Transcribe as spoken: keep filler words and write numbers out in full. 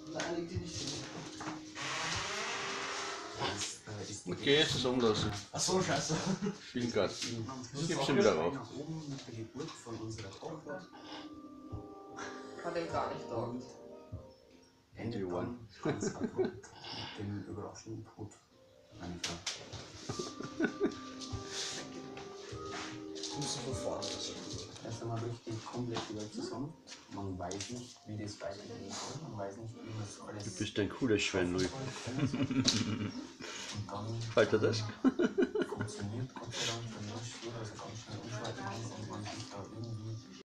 Nein, liegt die nicht hin. Okay, jetzt ist umlassen. Achso, scheiße. Spielgart. Ist Gib's auch ihn wieder wieder rauf. nach oben mit der Geburt von unserer Tochter. Hat er gar nicht taugt. Endet dann ganz abrupt mit dem überraschenden Tod meiner Frau. Musst du von vorne das Erst einmal richtig komplett die Welt zusammen. Man weiß nicht, wie das weitergehen soll. Man weiß nicht, wie das alles. Du bist ein cooler Schwein, Louis. Und dann Halt er das? funktioniert Gott sei Dank der Mensch so, dass er ganz schnell umschalten kann und man sich da irgendwie